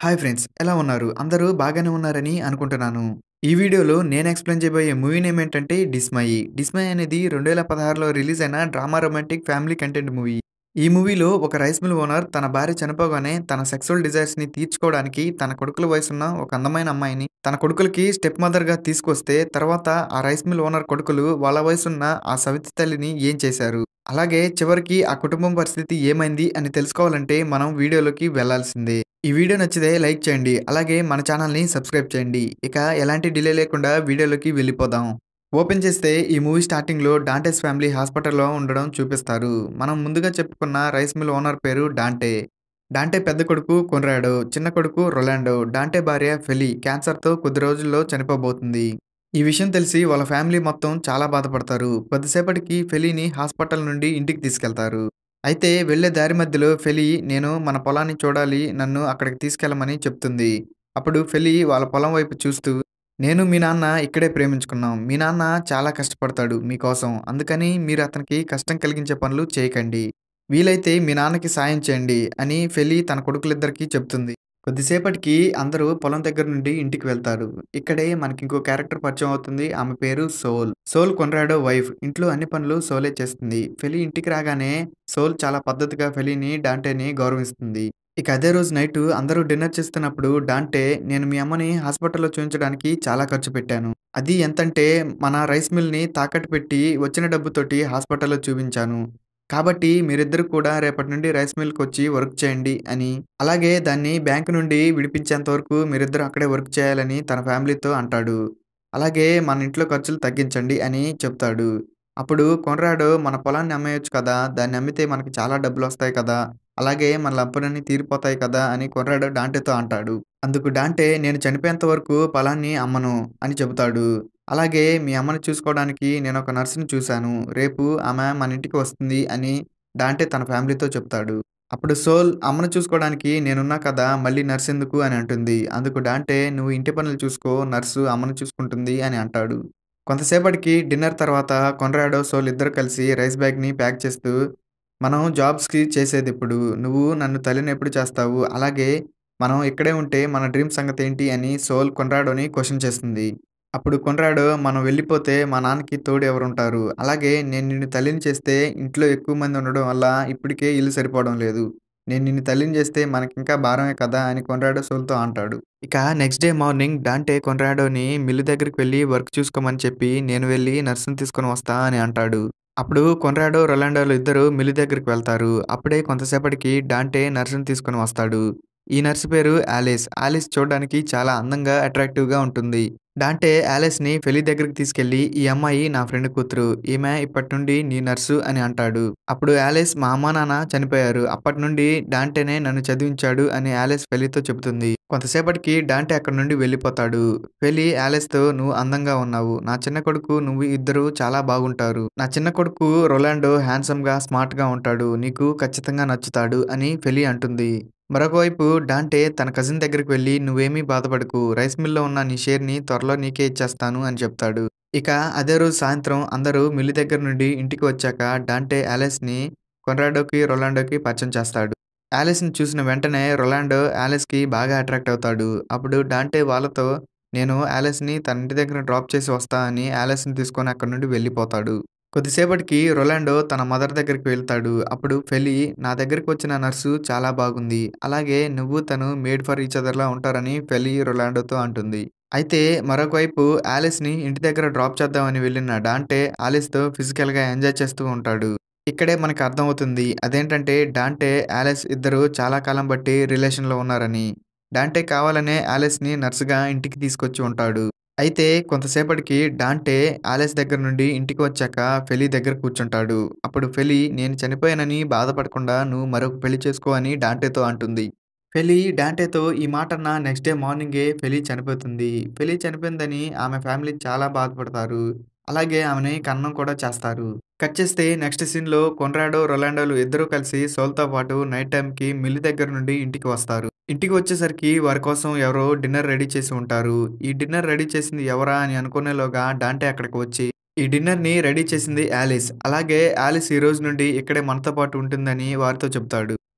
Hi friends, ఎలా ఉన్నారు? అందరూ బాగానే ఉన్నారని అనుకుంటున్నాను. ఈ వీడియోలో నేను ఎక్స్‌ప్లెయిన్ చేయబోయే మూవీ నేమ్ ఏంటంటే 'డిస్మై'. 16 అనేది 2016లో రిలీజ్ అయిన drama romantic family content movie. ఈ మూవీలో ఒక రైస్ మిల్ ఓనర్ తన భార్య చనిపోగానే తన సెక్సువల్ డిజైర్స్‌ని తీర్చుకోవడానికి తన కొడుకుల వయసున్న ఒక అందమైన అమ్మాయిని తన కొడుకులకి స్టెప్ మదర్‌గా తీసుకొస్తే తర్వాత ఆ రైస్ మిల్ ఓనర్ కొడుకులు వాళ్ళ వయసున్న ఆ సవితి తల్లిని ఏం చేశారు? అలాగే చివరికి ఆ కుటుంబం పరిస్థితి ఏమైంది అని తెలుసుకోవాలంటే మనం వీడియోలోకి వెళ్ళాల్సిందే. ఈ వీడియో నచ్చితే లైక్ చేయండి. అలాగే మన ఛానల్‌ని సబ్స్క్రైబ్ చేయండి. ఇక ఎలాంటి డిలే లేకుండా వీడియోలోకి వెళ్ళిపోదాం. ఓపెన్ చేస్తే ఈ మూవీ స్టార్టింగ్‌లో డాంటెస్ ఫ్యామిలీ హాస్పిటల్‌లో ఉండడం చూపిస్తారు. మనం ముందుగా చెప్పుకున్న రైస్ మిల్ ఓనర్ పేరు డాంటే. డాంటే పెద్ద కొడుకు కొన్రాడో, చిన్న కొడుకు రొలాండో. డాంటే భార్య ఫెలి క్యాన్సర్‌తో కొద్ది రోజుల్లో చనిపోబోతుంది. ఈ విషయం తెలిసి వాళ్ళ ఫ్యామిలీ మొత్తం చాలా బాధపడతారు. కొద్దిసేపటికి ఫెలీని హాస్పిటల్ నుండి ఇంటికి తీసుకెళ్తారు. అయితే వెళ్ళే దారి మధ్యలో ఫెలి నేను మన పొలాన్ని చూడాలి, నన్ను అక్కడికి తీసుకెళ్ళమని చెప్తుంది. అప్పుడు ఫెలి వాళ్ళ పొలం వైపు చూస్తూ నేను మీ నాన్న ఇక్కడే ప్రేమించుకున్నాం. మీ నాన్న చాలా కష్టపడతాడు మీకోసం. అందుకని మీరు అతనికి కష్టం కలిగించే పనులు చేయకండి. వీలైతే మీ నాన్నకి సాయం చేయండి అని ఫెలి తన కొడుకులిద్దరికీ చెప్తుంది. కొద్దిసేపటికి అందరూ పొలం దగ్గర నుండి ఇంటికి వెళ్తారు. ఇక్కడే మనకింకో క్యారెక్టర్ పరిచయం అవుతుంది. ఆమె పేరు సోల్. Soul కొన్రాడో wife. ఇంట్లో అన్ని పనులు సోలే చేస్తుంది. ఫెలి ఇంటికి రాగానే సోల్ చాలా పద్ధతిగా ఫెలిని, డాంటేని గౌరవిస్తుంది. ఇక అదే రోజు నైటు అందరూ డిన్నర్ చేస్తున్నప్పుడు డాంటే నేను మీ అమ్మని హాస్పిటల్‌లో చూయించడానికి చాలా ఖర్చు పెట్టాను. అది ఎంతంటే మన రైస్ మిల్‌ని తాకట్టు పెట్టి వచ్చిన డబ్బుతోటి హాస్పిటల్‌లో చూపించాను. కాబట్టి మీరిద్దరూ కూడా రేపటి నుండి రైస్ మిల్‌కొచ్చి వర్క్ చేయండి అని, అలాగే దాన్ని బ్యాంక్ నుండి విడిపించేంత వరకు మీరిద్దరూ అక్కడే వర్క్ చేయాలని తన ఫ్యామిలీతో అంటాడు. అలాగే మన ఇంట్లో ఖర్చులు తగ్గించండి అని చెప్తాడు. అప్పుడు కొన్రాడు మన పొలాన్ని అమ్మేయొచ్చు కదా! దాన్ని అమ్మితే మనకి చాలా డబ్బులొస్తాయి కదా! అలాగే మన అప్పులన్నీ తీరిపోతాయి కదా! అని కొన్రాడు డాంటేతో అంటాడు. అందుకు డాంటే నేను చనిపోయేంత వరకు పొలాన్ని అమ్మను అని చెబుతాడు. అలాగే మీ అమ్మని చూసుకోవడానికి నేనొక నర్స్‌ని చూశాను. రేపు ఆమె మన ఇంటికి వస్తుంది అని డాంటే తన ఫ్యామిలీతో చెప్తాడు. అప్పుడు సోల్ అమ్మను చూసుకోవడానికి నేనున్నా కదా! మళ్ళీ నర్స్ ఎందుకు అని అంటుంది. అందుకు డాంటే నువ్వు ఇంటి పనులు చూసుకో, నర్సు అమ్మను చూసుకుంటుంది అని అంటాడు. కొంతసేపటికి డిన్నర్ తర్వాత కొన్రాడో, సోల్ ఇద్దరు కలిసి రైస్ బ్యాగ్‌ని ప్యాక్ చేస్తూ మనం జాబ్స్‌కి చేసేదిప్పుడు. నువ్వు నన్ను తల్లిని ఎప్పుడు చేస్తావు? అలాగే మనం ఇక్కడే ఉంటే మన డ్రీమ్ సంగతేంటి అని సోల్ కొన్రాడోని క్వెషన్ చేస్తుంది. అప్పుడు కొన్రాడో మనం వెళ్ళిపోతే మా నాన్నకి తోడు ఎవరుంటారు? అలాగే నేను నిన్ను తల్లిని చేస్తే ఇంట్లో ఎక్కువ మంది ఉండడం వల్ల ఇప్పటికే ఇల్లు సరిపోవడం లేదు. నేను నిన్ను తల్లిని చేస్తే మనకింకా భారమే కదా! అని కొన్రాడో సోల్‌తో అంటాడు. ఇక నెక్స్ట్ డే మార్నింగ్ డాంటే కొన్రాడోని మిల్లు దగ్గరికి వెళ్లి వర్క్ చూసుకోమని చెప్పి నేను వెళ్లి నర్స్‌ని తీసుకొని వస్తా అని అంటాడు. అప్పుడు కొన్రాడో, రొలాండోలు ఇద్దరూ మిల్లు దగ్గరికి వెళ్తారు. అప్పుడే కొంతసేపటికి డాంటే నర్స్‌ని తీసుకొని వస్తాడు. ఈ నర్స్ పేరు ఆలిస్. ఆలిస్ చూడడానికి చాలా అందంగా, అట్రాక్టివ్‌గా ఉంటుంది. డాంటే ఆలిస్‌ని ఫెలి దగ్గరికి తీసుకెళ్లి ఈ అమ్మాయి నా ఫ్రెండ్ కూతురు. ఈమె ఇప్పటి నుండి నీ నర్సు అని అంటాడు. అప్పుడు ఆలిస్ మా అమ్మా, నాన్న చనిపోయారు. అప్పటి నుండి డాంటేనే నన్ను చదివించాడు అని ఆలిస్ ఫెలితో చెబుతుంది. కొంతసేపటికి డాంటే అక్కడి నుండి వెళ్ళిపోతాడు. ఫెలి ఆలిస్‌తో నువ్వు అందంగా ఉన్నావు. నా చిన్న కొడుకు నువ్వు ఇద్దరూ చాలా బాగుంటారు. నా చిన్న కొడుకు రొలాండో హ్యాండ్సమ్‌గా, స్మార్ట్‌గా ఉంటాడు. నీకు ఖచ్చితంగా నచ్చుతాడు అని ఫెలి అంటుంది. మరొకవైపు డాంటే తన కజిన్ దగ్గరికి వెళ్లి నువ్వేమీ బాధపడకు. రైస్ మిల్‌లో ఉన్న నీ షేర్‌ని త్వరలో నీకే ఇచ్చేస్తాను అని చెప్తాడు. ఇక అదే రోజు సాయంత్రం అందరూ మిల్లు దగ్గర నుండి ఇంటికి వచ్చాక డాంటే ఆలిస్‌ని కొన్రాడోకి, రొలాండోకి పరిచయం చేస్తాడు. ఆలిస్‌ని చూసిన వెంటనే రొలాండో ఆలిస్‌కి బాగా అట్రాక్ట్ అవుతాడు. అప్పుడు డాంటే వాళ్ళతో నేను ఆలిస్‌ని తన ఇంటి దగ్గర డ్రాప్ చేసి వస్తా అని ఆలిస్‌ని తీసుకొని అక్కడి నుండి వెళ్ళిపోతాడు. కొద్దిసేపటికి రొలాండో తన మదర్ దగ్గరికి వెళ్తాడు. అప్పుడు ఫెలి నా దగ్గరికి వచ్చిన నర్సు చాలా బాగుంది. అలాగే నువ్వు తను మేడ్ ఫర్ ఈచ్ అదర్‌లా ఉంటారని ఫెలి రొలాండోతో అంటుంది. అయితే మరొకవైపు ఆలిస్‌ని ఇంటి దగ్గర డ్రాప్ చేద్దామని వెళ్ళిన డాంటే ఆలిస్‌తో ఫిజికల్‌గా ఎంజాయ్ చేస్తూ ఉంటాడు. ఇక్కడే మనకు అర్థమవుతుంది. అదేంటంటే డాంటే, ఆలిస్ ఇద్దరూ చాలా కాలం బట్టి రిలేషన్‌లో ఉన్నారని. డాంటే కావాలనే ఆలిస్‌ని నర్స్‌గా ఇంటికి తీసుకొచ్చి ఉంటాడు. అయితే కొంతసేపటికి డాంటే ఆలిస్ దగ్గర నుండి ఇంటికి వచ్చాక ఫెలి దగ్గర కూర్చుంటాడు. అప్పుడు ఫెలి నేను చనిపోయానని బాధపడకుండా నువ్వు మరొక పెళ్లి చేసుకో అని డాంటేతో అంటుంది. ఫెలి డాంటేతో ఈ మాటన్న నెక్స్ట్ డే మార్నింగే ఫెలి చనిపోతుంది. ఫెలి చనిపోయిందని ఆమె ఫ్యామిలీ చాలా బాధపడతారు. అలాగే ఆమెని ఖననం కూడా చేస్తారు. కట్ చేస్తే నెక్స్ట్ సీన్‌లో కొన్రాడో, రొలాండోలు ఇద్దరూ కలిసి సోల్‌తో పాటు నైట్ టైమ్‌కి మిల్లు దగ్గర నుండి ఇంటికి వస్తారు. ఇంటికి వచ్చేసరికి వారి కోసం ఎవరో డిన్నర్ రెడీ చేసి ఉంటారు. ఈ డిన్నర్ రెడీ చేసింది ఎవరా అని అనుకునేలోగా డాంటే అక్కడికి వచ్చి ఈ డిన్నర్‌ని రెడీ చేసింది ఆలిస్. అలాగే ఆలిస్ ఈ రోజు నుండి ఇక్కడే మనతో పాటు ఉంటుందని వారితో చెప్తాడు.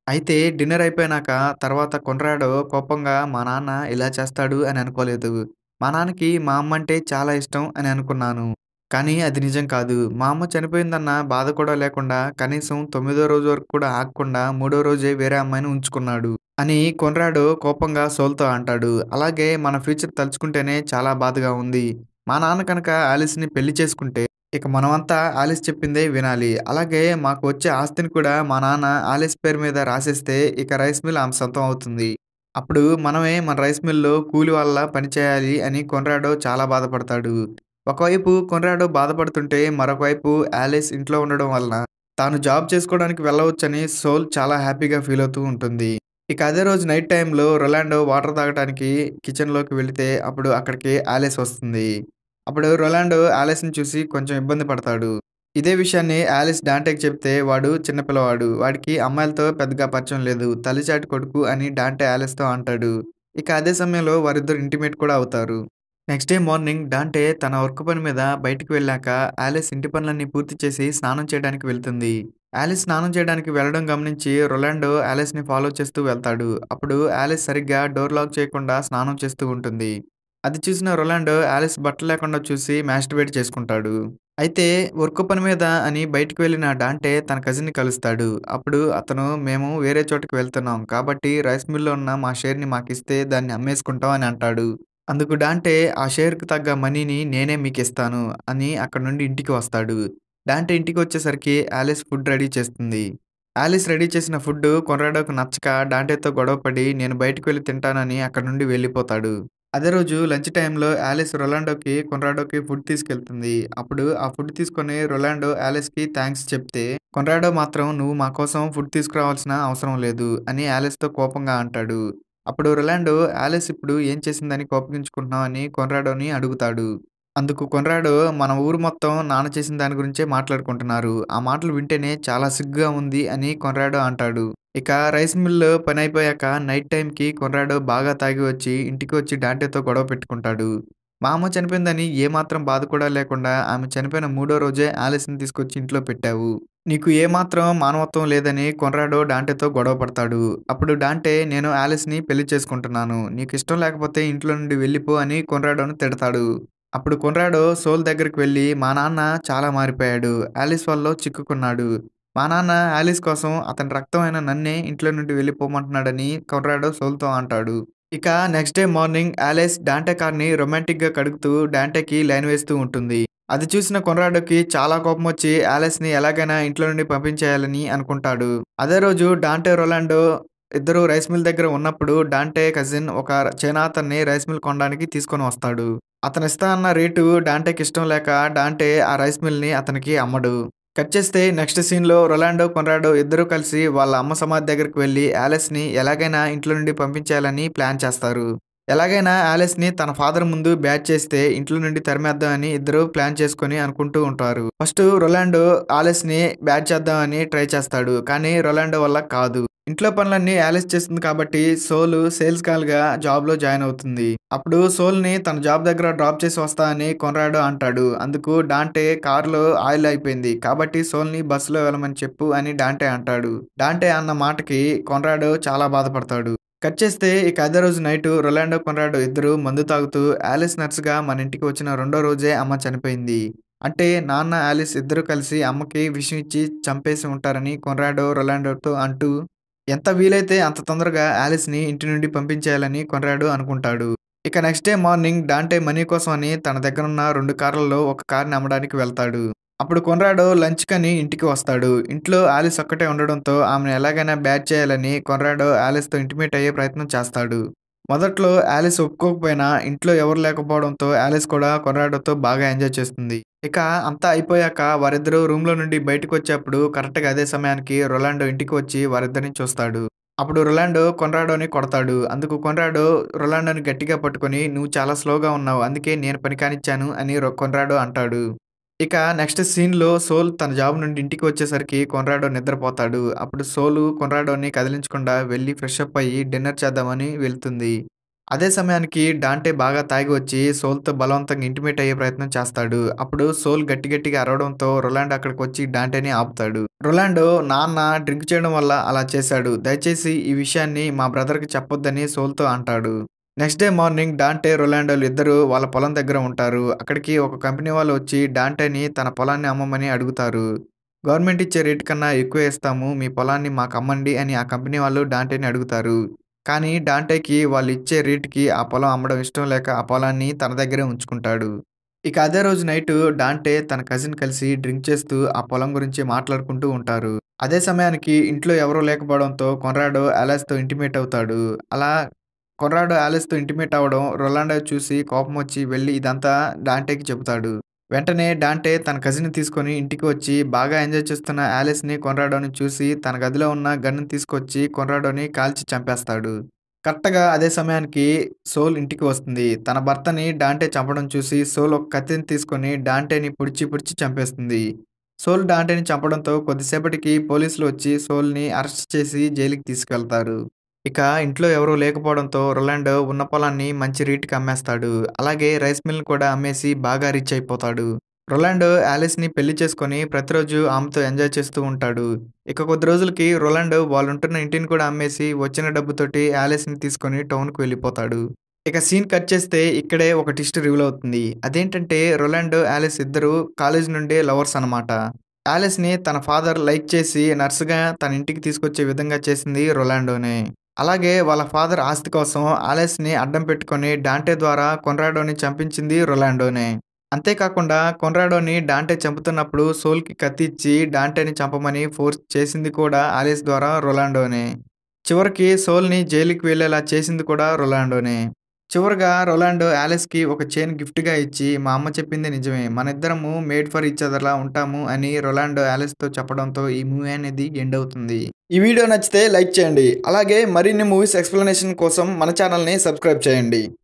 అయితే డిన్నర్ అయిపోయినాక తర్వాత కొన్రాడో కోపంగా మా నాన్న ఇలా చేస్తాడు అని అనుకోలేదు. మా నాన్నకి మా అమ్మ అంటే చాలా ఇష్టం అని అనుకున్నాను. కానీ అది నిజం కాదు. మా అమ్మ చనిపోయిందన్న బాధ కూడా లేకుండా కనీసం తొమ్మిదో రోజు వరకు కూడా ఆగకుండా మూడో రోజే వేరే అమ్మాయిని ఉంచుకున్నాడు అని కొన్రాడో కోపంగా సోల్‌తో అంటాడు. అలాగే మన ఫ్యూచర్ తలుచుకుంటేనే చాలా బాధగా ఉంది. మా నాన్న కనుక ఆలిస్‌ని పెళ్లి చేసుకుంటే ఇక మనమంతా ఆలిస్ చెప్పిందే వినాలి. అలాగే మాకు వచ్చే ఆస్తిని కూడా మా నాన్న ఆలిస్ పేరు మీద రాసేస్తే ఇక రైస్ మిల్ ఆమె సొంతం అవుతుంది. అప్పుడు మనమే మన రైస్ మిల్‌లో కూలి వాళ్ళలా పని చేయాలి అని కొన్రాడో చాలా బాధపడతాడు. ఒకవైపు కొన్రాడో బాధపడుతుంటే మరొక వైపు ఆలిస్ ఇంట్లో ఉండడం వలన తాను జాబ్ చేసుకోవడానికి వెళ్ళవచ్చని సోల్ చాలా హ్యాపీగా ఫీల్ అవుతూ ఉంటుంది. ఇక అదే రోజు నైట్ టైమ్‌లో రొలాండో వాటర్ తాగటానికి కిచెన్‌లోకి వెళితే అప్పుడు అక్కడికి ఆలిస్ వస్తుంది. అప్పుడు రొలాండో ఆలిస్‌ని చూసి కొంచెం ఇబ్బంది పడతాడు. ఇదే విషయాన్ని ఆలిస్ డాంటేకి చెప్తే వాడు చిన్న పిల్లవాడు. వాడికి అమ్మాయిలతో పెద్దగా పరిచయం లేదు. తల్లిచాటు కొడుకు అని డాంటే ఆలిస్‌తో అంటాడు. ఇక అదే సమయంలో వారిద్దరూ ఇంటిమేట్ కూడా అవుతారు. నెక్స్ట్ డే మార్నింగ్ డాంటే తన వర్క్ పని మీద బయటికి వెళ్ళాక ఆలిస్ ఇంటి పనులన్నీ పూర్తి చేసి స్నానం చేయడానికి వెళ్తుంది. ఆలిస్ స్నానం చేయడానికి వెళ్ళడం గమనించి రొలాండో ఆలిస్‌ని ఫాలో చేస్తూ వెళ్తాడు. అప్పుడు ఆలిస్ సరిగ్గా డోర్ లాక్ చేయకుండా స్నానం చేస్తూ ఉంటుంది. అది చూసిన రొలాండో ఆలిస్ బట్టలు లేకుండా చూసి మాస్టర్బేట్ చేసుకుంటాడు. అయితే వర్క్ పని మీద అని బయటికి వెళ్ళిన డాంటే తన కజిన్‌ని కలుస్తాడు. అప్పుడు అతను మేము వేరే చోటుకి వెళ్తున్నాం. కాబట్టి రైస్ మిల్‌లో ఉన్న మా షేర్‌ని మాకిస్తే దాన్ని అమ్మేసుకుంటాం అని అంటాడు. అందుకు డాంటే ఆ షేర్‌కి తగ్గ మనీని నేనే మీకిస్తాను అని అక్కడి నుండి ఇంటికి వస్తాడు. డాంటే ఇంటికొచ్చేసరికి ఆలిస్ ఫుడ్ రెడీ చేస్తుంది. ఆలిస్ రెడీ చేసిన ఫుడ్డు కొన్రాడోకి నచ్చక డాంటేతో గొడవపడి నేను బయటికి వెళ్లి తింటానని అక్కడి నుండి వెళ్ళిపోతాడు. అదే రోజు లంచ్ టైమ్‌లో ఆలిస్ రొలాండోకి, కొన్రాడోకి ఫుడ్ తీసుకెళ్తుంది. అప్పుడు ఆ ఫుడ్ తీసుకొని రొలాండో ఆలిస్‌కి థాంక్స్ చెప్తే, కొన్రాడో మాత్రం "నువ్వు మా కోసం ఫుడ్ తీసుకురావాల్సిన అవసరం లేదు" అని ఆలిస్‌తో కోపంగా అంటాడు. అప్పుడు రొలాండో ఆలిస్ ఇప్పుడు ఏం చేసిందని కోపగించుకుంటున్నావు అని కొన్రాడోని అడుగుతాడు. అందుకు కొన్రాడో "మన ఊరు మొత్తం నాన్న చేసిన దాని గురించే మాట్లాడుకుంటున్నారు. ఆ మాటలు వింటేనే చాలా సిగ్గుగా ఉంది" అని కొన్రాడో అంటాడు. ఇక రైస్ మిల్‌లో పనైపోయాక నైట్ టైమ్‌కి కొన్రాడో బాగా తాగి వచ్చి ఇంటికి వచ్చి డాంటేతో గొడవ పెట్టుకుంటాడు. మా అమ్మ చనిపోయిందని ఏమాత్రం బాధ కూడా లేకుండా ఆమె చనిపోయిన మూడో రోజే ఆలిస్‌ని తీసుకొచ్చి ఇంట్లో పెట్టావు. నీకు ఏమాత్రం మానవత్వం లేదని కొన్రాడో డాంటేతో గొడవ పడతాడు. అప్పుడు డాంటే నేను ఆలిస్‌ని పెళ్లి చేసుకుంటున్నాను. నీకిష్టం లేకపోతే ఇంట్లో నుండి వెళ్ళిపో అని కొన్రాడోని తిడతాడు. అప్పుడు కొన్రాడో సోల్ దగ్గరికి వెళ్లి మా నాన్న చాలా మారిపోయాడు. ఆలిస్ వలలో చిక్కుకున్నాడు. మా నాన్న ఆలిస్ కోసం అతని రక్తమైన నన్నే ఇంట్లో నుండి వెళ్ళిపోమంటున్నాడని కొన్రాడో సోల్‌తో అంటాడు. ఇక next day morning Alice Dante కార్‌ని రొమాంటిక్‌గా కడుగుతూ డాంటేకి లైన్ వేస్తూ ఉంటుంది. అది చూసిన కొన్రాడోకి చాలా కోపమొచ్చి ఆలిస్‌ని ఎలాగైనా ఇంట్లో నుండి పంపించేయాలని అనుకుంటాడు. అదే రోజు డాంటే, రొలాండో ఇద్దరూ రైస్ మిల్ దగ్గర ఉన్నప్పుడు డాంటే కజిన్ ఒక చైనా అతన్ని రైస్ మిల్ కొనడానికి తీసుకొని వస్తాడు. అతనిస్తా అన్న రేటు డాంటేకి ఇష్టం లేక డాంటే ఆ రైస్ మిల్‌ని అతనికి అమ్మడు. కట్ చేస్తే నెక్స్ట్ సీన్‌లో రొలాండో, కొన్రాడో ఇద్దరూ కలిసి వాళ్ళ అమ్మ సమాధి దగ్గరికి వెళ్లి ఆలిస్‌ని ఎలాగైనా ఇంట్లో నుండి పంపించేయాలని ప్లాన్ చేస్తారు. ఎలాగైనా ఆలిస్‌ని తన ఫాదర్ ముందు బ్యాట్ చేస్తే ఇంట్లో నుండి తరిమేద్దామని ఇద్దరూ ప్లాన్ చేసుకొని అనుకుంటూ ఉంటారు. ఫస్టు రొలాండో ఆలిస్‌ని బ్యాట్ చేద్దామని ట్రై చేస్తాడు. కానీ రొలాండో వల్ల కాదు. ఇంట్లో పనులన్నీ ఆలిస్ చేస్తుంది కాబట్టి సోలు సేల్స్ గర్ల్‌గా జాబ్‌లో జాయిన్ అవుతుంది. అప్పుడు సోల్‌ని తన జాబ్ దగ్గర డ్రాప్ చేసి వస్తా అని కొన్రాడో అంటాడు. అందుకు డాంటే కార్‌లో ఆయిల్ అయిపోయింది. కాబట్టి సోల్‌ని బస్సులో వెళ్ళమని చెప్పు అని డాంటే అంటాడు. డాంటే అన్న మాటకి కొన్రాడో చాలా బాధపడతాడు. కట్ చేస్తే ఇక అదే రోజు నైటు రొలాండో, కొన్రాడో ఇద్దరూ మందు తాగుతూ ఆలిస్ నర్స్‌గా మన ఇంటికి వచ్చిన రెండో రోజే అమ్మ చనిపోయింది. అంటే నాన్న, ఆలిస్ ఇద్దరూ కలిసి అమ్మకి విషం ఇచ్చి చంపేసి ఉంటారని కొన్రాడో, రొలాండోతో అంటూ ఎంత వీలైతే అంత తొందరగా ఆలిస్‌ని ఇంటి నుండి పంపించేయాలని కొన్రాడో అనుకుంటాడు. ఇక next day morning Dante money కోసం అని తన దగ్గరున్న 2 కార్లలో ఒక కార్‌ని అమ్మడానికి వెళ్తాడు. అప్పుడు కొన్రాడో లంచ్‌కని ఇంటికి వస్తాడు. ఇంట్లో ఆలిస్ ఒక్కటే ఉండడంతో ఆమెను ఎలాగైనా బ్యాట్ చేయాలని కొన్రాడో ఆలిస్‌తో ఇంటిమేట్ అయ్యే ప్రయత్నం చేస్తాడు. మొదట్లో ఆలిస్ ఒప్పుకోకపోయినా ఇంట్లో ఎవరు లేకపోవడంతో ఆలిస్ కూడా కొన్రాడోతో బాగా ఎంజాయ్ చేస్తుంది. ఇక అంతా అయిపోయాక వారిద్దరూ రూమ్‌లో నుండి బయటకొచ్చేప్పుడు కరెక్ట్‌గా అదే సమయానికి రొలాండో ఇంటికి వచ్చి వారిద్దరిని చూస్తాడు. అప్పుడు రొలాండో కొన్రాడోని కొడతాడు. అందుకు కొన్రాడో రొలాండోని గట్టిగా పట్టుకొని "నువ్వు చాలా స్లోగా ఉన్నావు. అందుకే నేను పని కానిచ్చాను" అని కొన్రాడో అంటాడు. ఇక నెక్స్ట్ సీన్‌లో సోల్ తన జాబ్ నుండి ఇంటికి వచ్చేసరికి కొన్రాడో నిద్రపోతాడు. అప్పుడు సోలు కొన్రాడోని కదిలించకుండా వెళ్లి ఫ్రెష్ అప్ అయ్యి డిన్నర్ చేద్దామని వెళ్తుంది. అదే సమయానికి డాంటే బాగా తాగి వచ్చి సోల్‌తో బలవంతంగా ఇంటిమేట్ అయ్యే ప్రయత్నం చేస్తాడు. అప్పుడు సోల్ గట్టి గట్టిగా అరవడంతో రొలాండో అక్కడికొచ్చి డాంటేని ఆపుతాడు. రొలాండో నాన్న డ్రింక్ చేయడం వల్ల అలా చేశాడు. దయచేసి ఈ విషయాన్ని మా బ్రదర్‌కి చెప్పొద్దని సోల్‌తో అంటాడు. నెక్స్ట్ డే మార్నింగ్ డాంటే, రొలాండోలు ఇద్దరూ వాళ్ళ పొలం దగ్గర ఉంటారు. అక్కడికి ఒక కంపెనీ వాళ్ళు వచ్చి డాంటేని తన పొలాన్ని అమ్మమని అడుగుతారు. గవర్నమెంట్ ఇచ్చే రేటు కన్నా ఎక్కువే ఇస్తాము. మీ పొలాన్ని మాకమ్మండి అని ఆ కంపెనీ వాళ్ళు డాంటేని అడుగుతారు. కానీ డాంటేకి వాళ్ళిచ్చే రేటుకి ఆ పొలం అమ్మడం ఇష్టం లేక ఆ పొలాన్ని తన దగ్గరే ఉంచుకుంటాడు. ఇక అదే రోజు నైటు డాంటే తన కజిన్ కలిసి డ్రింక్ చేస్తూ ఆ పొలం గురించి మాట్లాడుకుంటూ ఉంటారు. అదే సమయానికి ఇంట్లో ఎవరూ లేకపోవడంతో కొన్రాడో ఆలెస్‌తో ఇంటిమేట్ అవుతాడు. అలా కొన్రాడో ఆలెస్‌తో ఇంటిమేట్ అవ్వడం రొలాండో చూసి కోపమొచ్చి వెళ్లి ఇదంతా డాంటేకి చెబుతాడు. వెంటనే డాంటే తన కజిన్‌ని తీసుకొని ఇంటికి వచ్చి బాగా ఎంజాయ్ చేస్తున్న ఆలిస్‌ని, కొన్రాడోని చూసి తన గదిలో ఉన్న గన్‌ని తీసుకొచ్చి కొన్రాడోని కాల్చి చంపేస్తాడు. కరెక్ట్‌గా అదే సమయానికి సోల్ ఇంటికి వస్తుంది. తన భర్తని డాంటే చంపడం చూసి సోల్ ఒక కత్తిని తీసుకొని డాంటేని పొడిచి పొడిచి చంపేస్తుంది. సోల్ డాంటేని చంపడంతో కొద్దిసేపటికి పోలీసులు వచ్చి సోల్‌ని అరెస్ట్ చేసి జైలుకి తీసుకెళ్తారు. ఇక ఇంట్లో ఎవరూ లేకపోవడంతో రొలాండో ఉన్న పొలాన్ని మంచి రేటుకి అమ్మేస్తాడు. అలాగే రైస్ మిల్‌ని కూడా అమ్మేసి బాగా రిచ్ అయిపోతాడు. రొలాండో ఆలిస్‌ని పెళ్లి చేసుకొని ప్రతిరోజు ఆమెతో ఎంజాయ్ చేస్తూ ఉంటాడు. ఇక కొద్ది రోజులకి రొలాండో వాళ్ళుంటున్న ఇంటిని కూడా అమ్మేసి వచ్చిన డబ్బుతోటి ఆలిస్‌ని తీసుకొని టౌన్‌కి వెళ్ళిపోతాడు. ఇక సీన్ కట్ చేస్తే ఇక్కడే ఒక ట్విస్ట్ రివీల్ అవుతుంది. అదేంటంటే రొలాండో, ఆలిస్ ఇద్దరూ కాలేజీ నుండే లవర్స్ అన్నమాట. ఆలిస్‌ని తన ఫాదర్ లైక్ చేసి నర్స్‌గా తన ఇంటికి తీసుకొచ్చే విధంగా చేసింది రొలాండోనే. అలాగే వాళ్ళ ఫాదర్ ఆస్తి కోసం ఆలెస్‌ని అడ్డం పెట్టుకొని డాంటే ద్వారా కొన్రాడోని చంపించింది రొలాండోనే. అంతేకాకుండా కొన్రాడోని డాంటే చంపుతున్నప్పుడు సోల్‌కి కత్తి ఇచ్చి డాంటేని చంపమని ఫోర్స్ చేసింది కూడా ఆలిస్ ద్వారా రొలాండోనే. చివరికి సోల్‌ని జైలుకి వెళ్ళేలా చేసింది కూడా రొలాండోనే. చివరగా రొలాండో ఆలిస్‌కి ఒక చైన్ గిఫ్ట్‌గా ఇచ్చి మా అమ్మ చెప్పింది నిజమే. మనిద్దరము మేడ్ ఫర్ ఈచ్ అదర్‌లా ఉంటాము అని రొలాండో ఆలిస్‌తో చెప్పడంతో ఈ మూవీ అనేది ఎండ్ అవుతుంది. ఈ వీడియో నచ్చితే లైక్ చేయండి. అలాగే మరిన్ని మూవీస్ ఎక్స్‌ప్లనేషన్ కోసం మన ఛానెల్‌ని సబ్స్క్రైబ్ చేయండి.